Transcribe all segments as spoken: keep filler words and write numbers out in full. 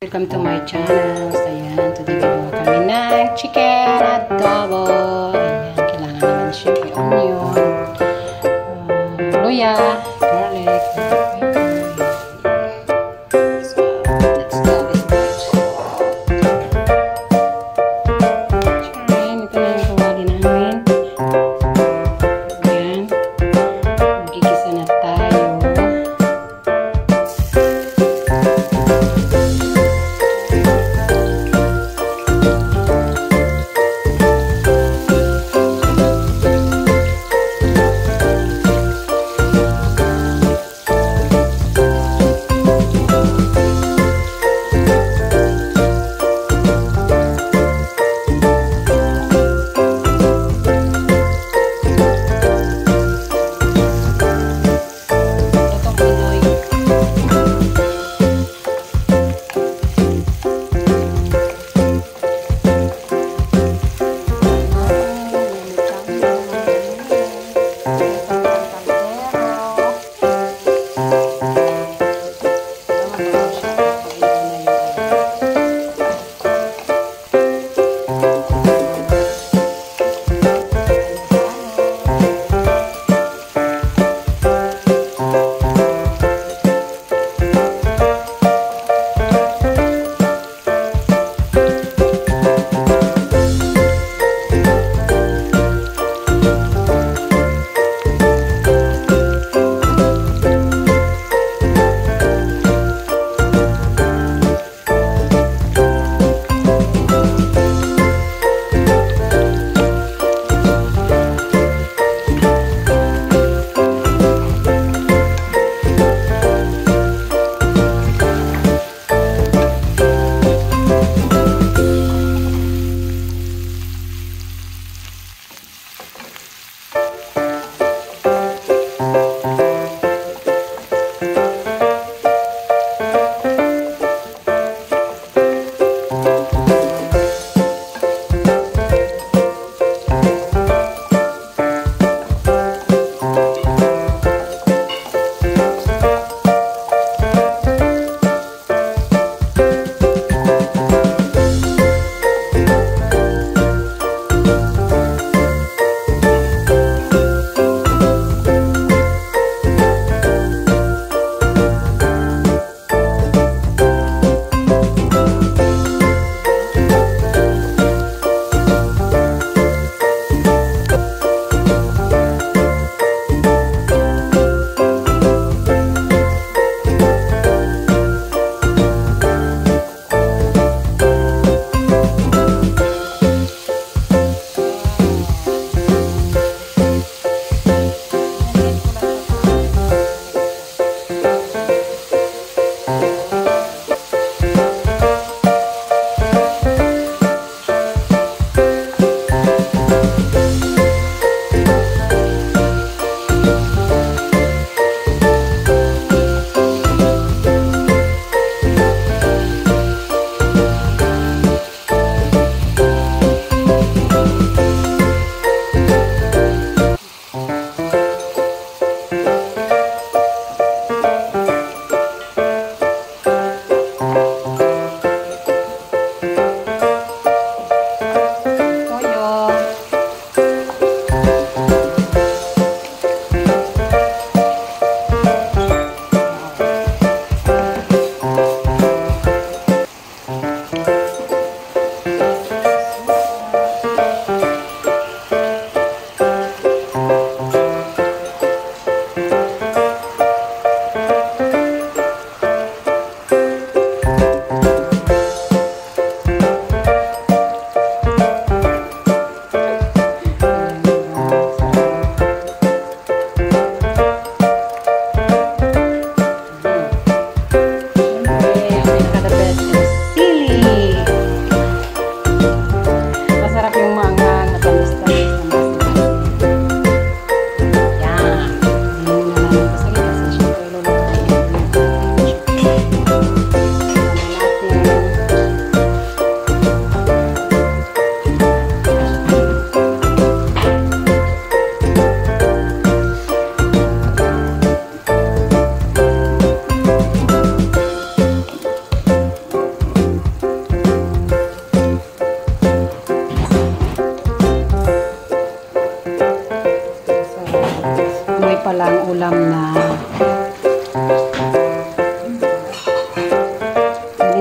Welcome to my channel. So, ayan. Today gagawa kami ng chicken adobo. Ayan. Kailangan naman syempre onion, uh, luya, garlic, pepper. So, let's go with it. Ayan. Ito na yung kawali namin. Ayan. Magkikisa na tayo.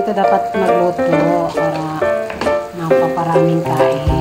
ganito dapat magluto para mapaparaming kain.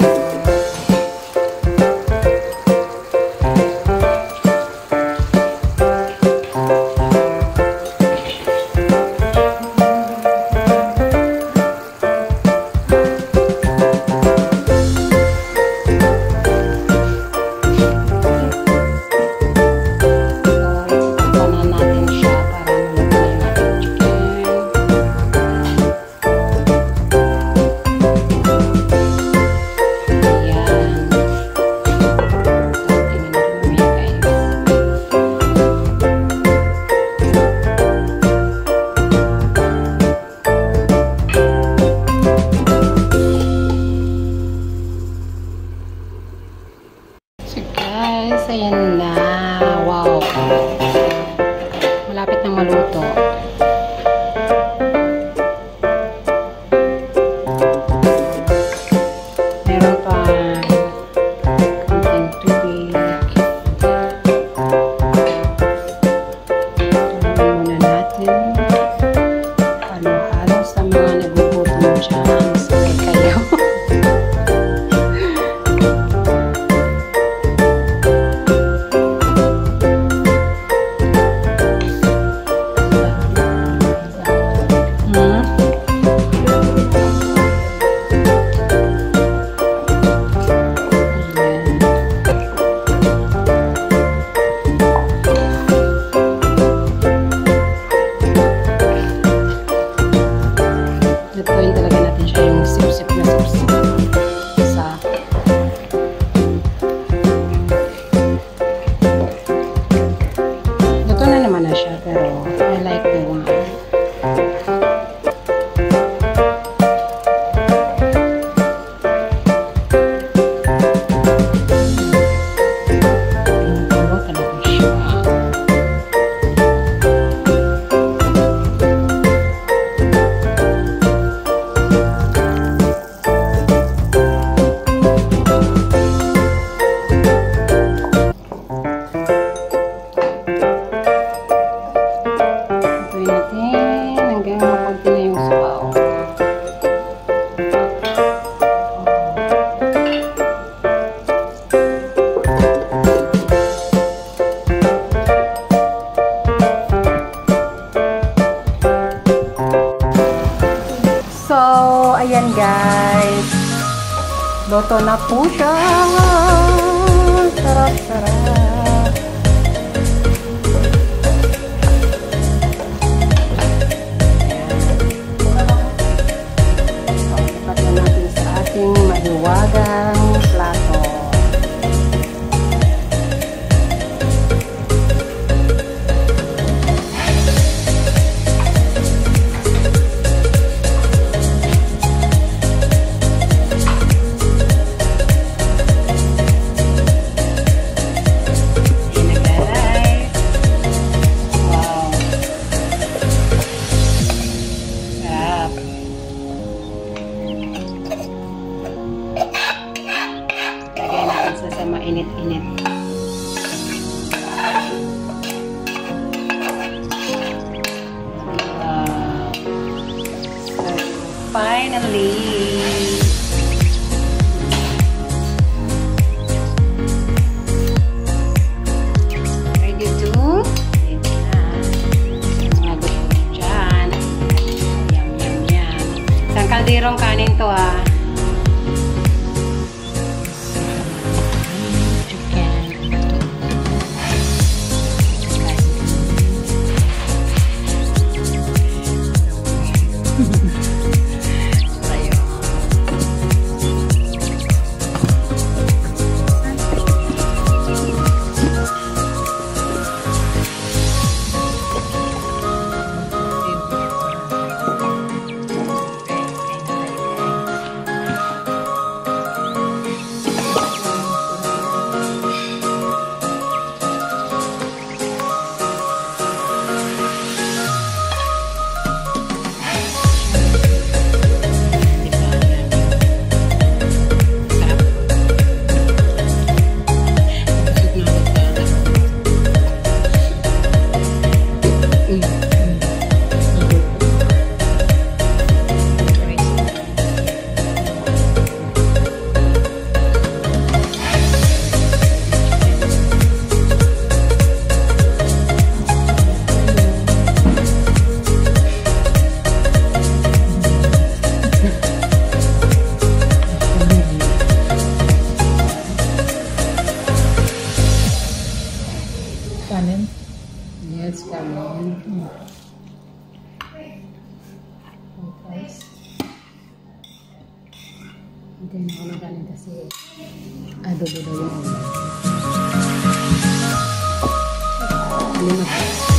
Guys, ayan na. Wow. Malapit nang maluto. Meron pa konting tubig. Tuloy muna natin. Halo-halo sa mga nagugutom dyan. Sabay kayo. Lutuin talaga natin siya yung sip-sip na sip-sip sa luto na naman na siya, pero I like the one. Luto talaga siya. Natin hanggang mapunti na yung sabaw. So, ayan guys. Luto na po siya. Sarap, sarap. Mahiwagang plato. Wow. Sarap. Lagay natin sa mainit-init. Uh, so, finally, ready to eat na. Mga gusto dyan. Yum, yum, yum. Isang kalderong kanin to ah. yung nakamagaling kasi adobo daw yung ulam. Alimot.